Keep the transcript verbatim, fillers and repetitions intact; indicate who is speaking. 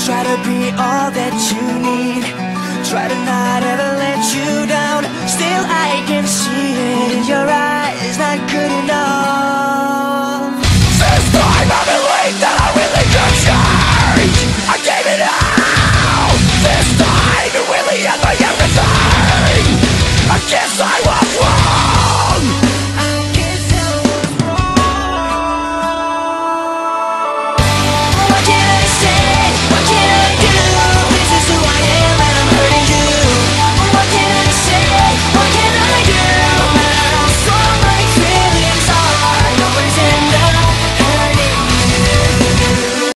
Speaker 1: Try to be all that you need. Try to not ever let you down. Still I can see it in your eyes. Not good enough.